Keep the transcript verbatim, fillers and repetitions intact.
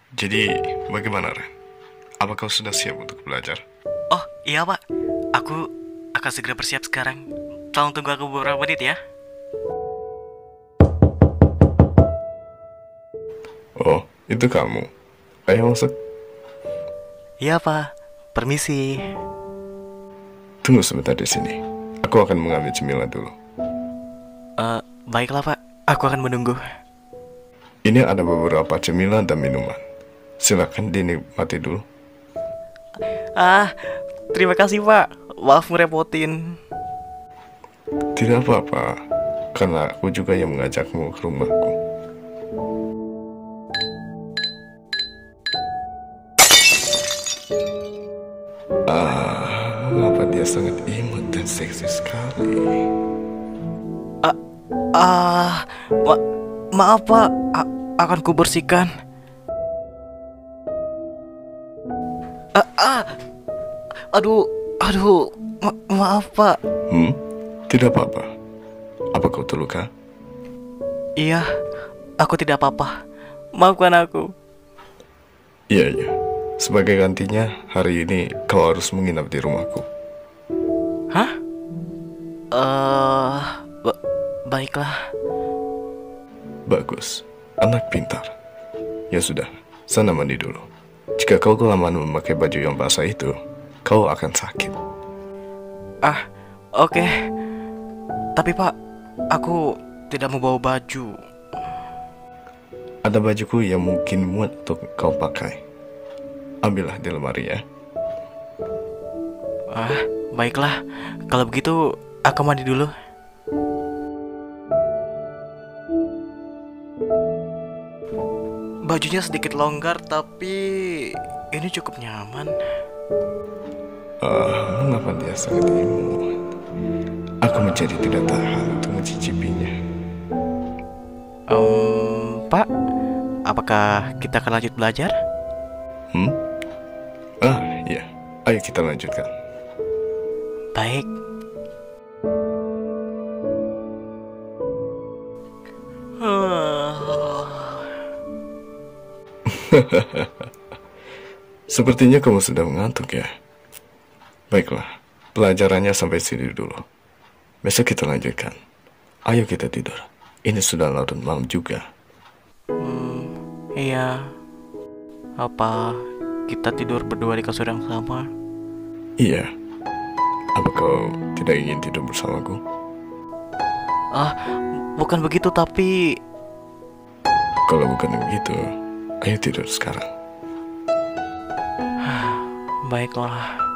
Jadi, bagaimana, Ren? Apa kau sudah siap untuk belajar? Oh iya pak, aku akan segera bersiap sekarang. Tolong tunggu aku beberapa menit ya. Oh, itu kamu. Ayo masuk. Iya pak, permisi. Tunggu sebentar di sini. Aku akan mengambil cemilan dulu. Eh, baiklah pak, aku akan menunggu. Ini ada beberapa cemilan dan minuman. Silakan dinikmati dulu. Ah, terima kasih pak. Maaf ngerepotin. Tidak apa-apa, karena aku juga yang mengajakmu ke rumahku. Ah, apa dia sangat imut dan seksi sekali. Ah, ah, ma maaf pak, A- akan kubersihkan. Ah, ah, aduh, aduh, ma maaf pak. Hmm? Tidak apa-apa. Apa kau terluka? Iya, aku tidak apa-apa. Maafkan aku. Iya, iya. Sebagai gantinya, hari ini kau harus menginap di rumahku. Hah? Eh, ba- baiklah. Bagus. Anak pintar. Ya sudah, sana mandi dulu. Jika kau kelamaan memakai baju yang basah itu, kau akan sakit. Ah, oke. Tapi pak, aku tidak mau bawa baju. Ada bajuku yang mungkin muat untuk kau pakai. Ambillah di lemari ya. Ah, baiklah. Kalau begitu, aku mandi dulu. Bajunya sedikit longgar, tapi ini cukup nyaman. Ah, mengapa dia sangat imut? Aku menjadi tidak tahan untuk mencicipinya. Um, pak, apakah kita akan lanjut belajar? Hmm? Ah, iya. Ayo kita lanjutkan. Baik. Sepertinya kamu sudah mengantuk ya. Baiklah, pelajarannya sampai sini dulu. Besok kita lanjutkan. Ayo kita tidur. Ini sudah larut malam juga. Hmm, iya. Apa kita tidur berdua di kasur yang sama? Iya. Apa kau tidak ingin tidur bersamaku? Ah, bukan begitu tapi... Kalau bukan begitu, ayo tidur sekarang. Baiklah.